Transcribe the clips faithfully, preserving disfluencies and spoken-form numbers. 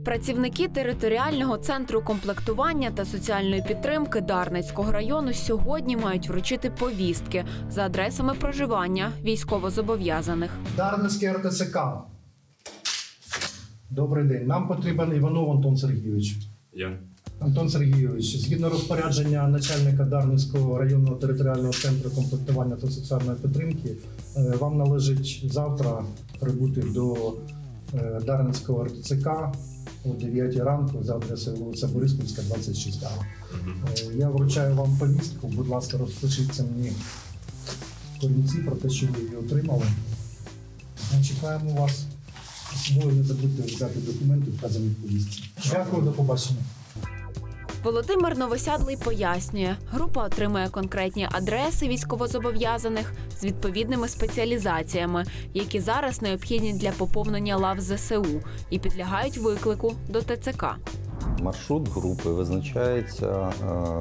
Працівники територіального центру комплектування та соціальної підтримки Дарницького району сьогодні мають вручити повістки за адресами проживання військовозобов'язаних. Дарницький ер те це ка. Добрий день. Нам потрібен Іванов Антон Сергійович. Я. Антон Сергійович, згідно розпорядження начальника Дарницького районного територіального центру комплектування та соціальної підтримки, вам належить завтра прибути до Дарницького ер те це ка о дев'ятій ранку за адресою вулиця Бориспільська, двадцять шість а. Я вручаю вам повістку, будь ласка, розпишіться мені в корінці про те, що ви її отримали. Ми чекаємо вас. Собою не забудьте взяти документи, вказані в повістці. Дякую, до побачення. Володимир Новосядлий пояснює, група отримує конкретні адреси військовозобов'язаних з відповідними спеціалізаціями, які зараз необхідні для поповнення лав зе се у і підлягають виклику до те це ка. Маршрут групи визначається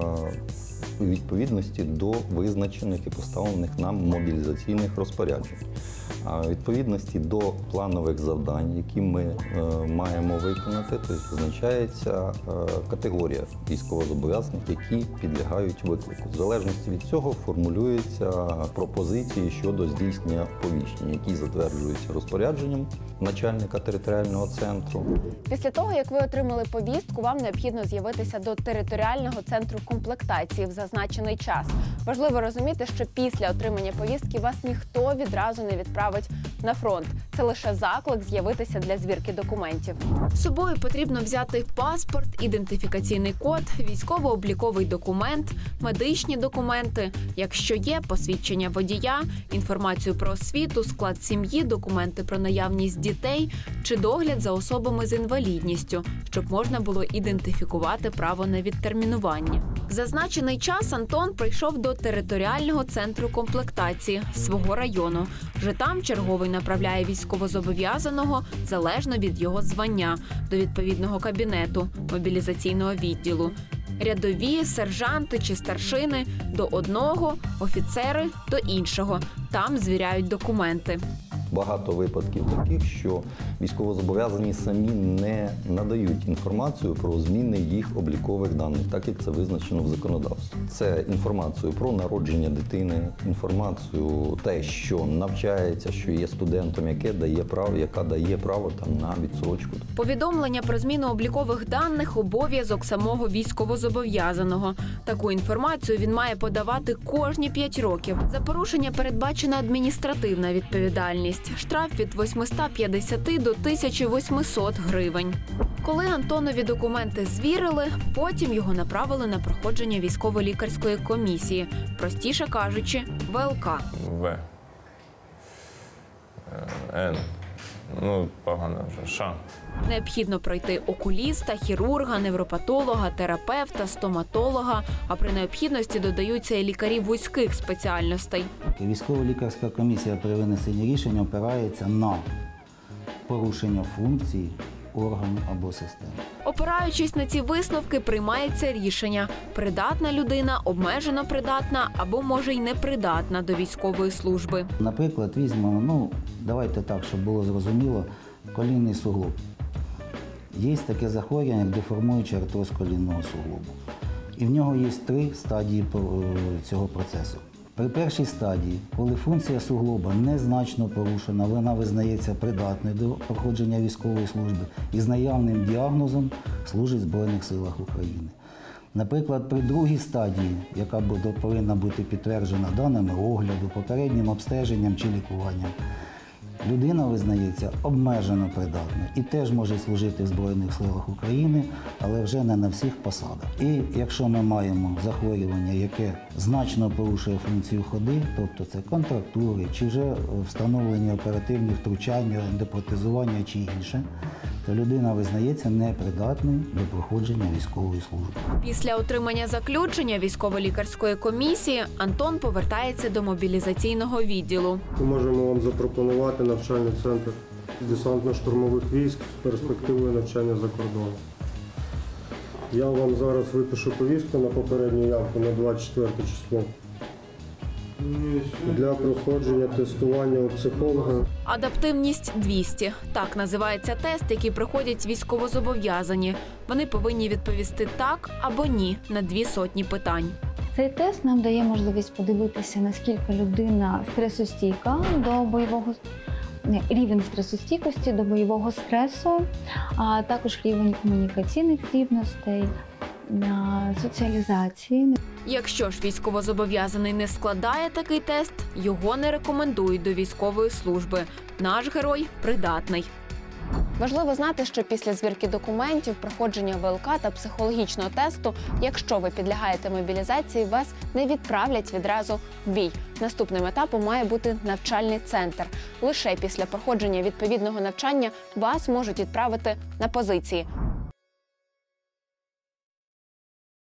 у відповідності до визначених і поставлених нам мобілізаційних розпоряджень. У відповідності до планових завдань, які ми е, маємо виконати, тобто визначається е, категорія військовозобов'язаних, які підлягають виклику. В залежності від цього формулюються пропозиції щодо здійснення оповіщення, які затверджуються розпорядженням начальника територіального центру. Після того, як ви отримали повістку, вам необхідно з'явитися до територіального центру комплектації в зазначений час. Важливо розуміти, що після отримання повістки вас ніхто відразу не відправить на фронт. Це лише заклик з'явитися для звірки документів. З собою потрібно взяти паспорт, ідентифікаційний код, військово-обліковий документ, медичні документи, якщо є посвідчення водія, інформацію про освіту, склад сім'ї, документи про наявність дітей чи догляд за особами з інвалідністю, щоб можна було ідентифікувати право на відтермінування. В зазначений час Антон прийшов до територіального центру комплектації свого району. Вже там черговий направляє військовозобов'язаного, залежно від його звання, до відповідного кабінету, мобілізаційного відділу. Рядові, сержанти чи старшини – до одного, офіцери – до іншого. Там звіряють документи. Багато випадків таких, що військовозобов'язані самі не надають інформацію про зміни їх облікових даних, так як це визначено в законодавстві. Це інформацію про народження дитини, інформацію те, що навчається, що є студентом, яке дає право, яка дає право там на відсрочку. Повідомлення про зміну облікових даних – обов'язок самого військовозобов'язаного. Таку інформацію він має подавати кожні п'ять років. За порушення передбачена адміністративна відповідальність. Штраф від восьмисот п'ятдесяти до тисячі восьмисот гривень. Коли Антонові документи звірили, потім його направили на проходження військово-лікарської комісії. Простіше кажучи, ве el ка. В. Н. Ну, погано вже. Ш. Необхідно пройти окуліста, хірурга, невропатолога, терапевта, стоматолога, а при необхідності додаються і лікарі вузьких спеціальностей. Військово-лікарська комісія при винесенні рішення опирається на порушення функцій органу або системи. Опираючись на ці висновки, приймається рішення – придатна людина, обмежено придатна або, може, й непридатна до військової служби. Наприклад, візьмемо, ну, давайте так, щоб було зрозуміло, колінний суглоб. Є таке захворювання, як деформуючий артроз колінного суглобу. І в нього є три стадії цього процесу. При першій стадії, коли функція суглоба незначно порушена, вона визнається придатною до проходження військової служби і з наявним діагнозом служить в Збройних силах України. Наприклад, при другій стадії, яка повинна бути підтверджена даними огляду, попереднім обстеженням чи лікуванням, людина визнається обмежено придатною і теж може служити в Збройних силах України, але вже не на всіх посадах. І якщо ми маємо захворювання, яке значно порушує функцію ходи, тобто це контрактури, чи вже встановлені оперативні втручання, ендопротезування чи інше, то людина визнається непридатною до проходження військової служби. Після отримання заключення військово-лікарської комісії Антон повертається до мобілізаційного відділу. Ми можемо вам запропонувати навчальний центр десантно-штурмових військ з перспективою навчання за кордоном. Я вам зараз випишу повістку на попередню явку на двадцять четверте число. Для проходження тестування у психолога. Адаптивність двісті – так називається тест, який проходять військовозобов'язані. Вони повинні відповісти так або ні на дві сотні питань. Цей тест нам дає можливість подивитися, наскільки людина стресостійка до бойового не, рівень стресостійкості до бойового стресу, а також рівень комунікаційних здібностей, соціалізації. Якщо ж військовозобов'язаний не складає такий тест, його не рекомендують до військової служби. Наш герой придатний. Важливо знати, що після звірки документів, проходження ВЛК та психологічного тесту, якщо ви підлягаєте мобілізації, вас не відправлять відразу в бій. Наступним етапом має бути навчальний центр. Лише після проходження відповідного навчання вас можуть відправити на позиції.